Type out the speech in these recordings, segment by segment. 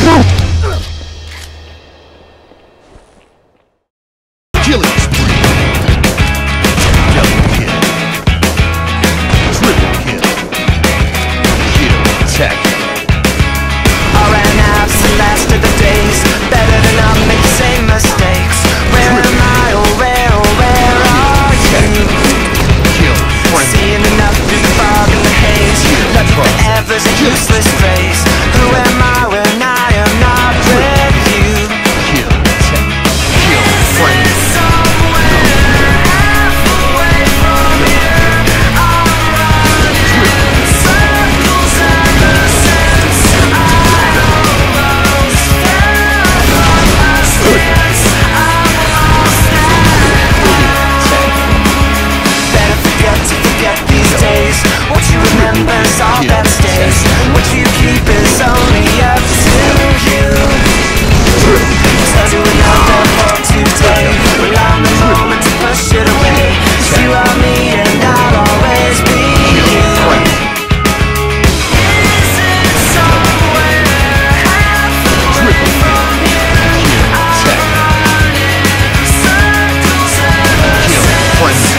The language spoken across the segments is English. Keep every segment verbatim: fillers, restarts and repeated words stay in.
Killing spree. Double kill. Triple kill. Kill attack. I ran out the last of the days. Better than not make the same mistakes. Where am I? Oh where, oh where are you? Kill friend. Seeing enough through the fog and the haze. Nothing forever's a useless phrase. Who am I when I am not with you? Kill attack. Kill friend. What you remember is all that stays. What you keep is only up to you. So do another for today. Allow the moment to push it away. You are me and I'll always be you. Is it somewhere halfway from here? I'm running circles ever since.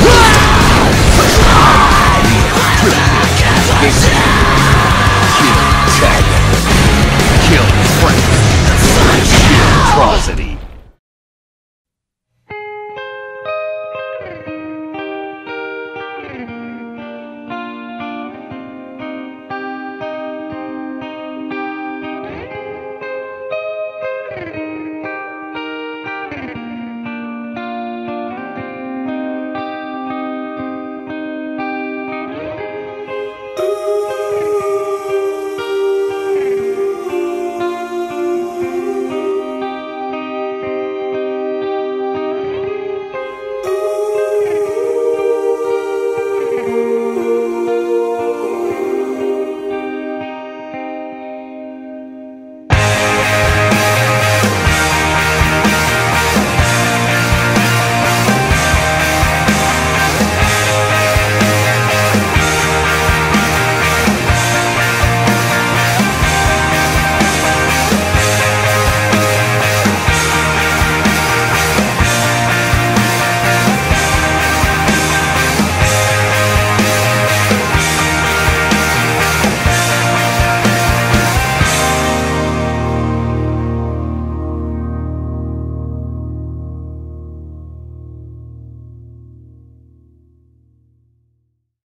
Kill tech. Kill friends.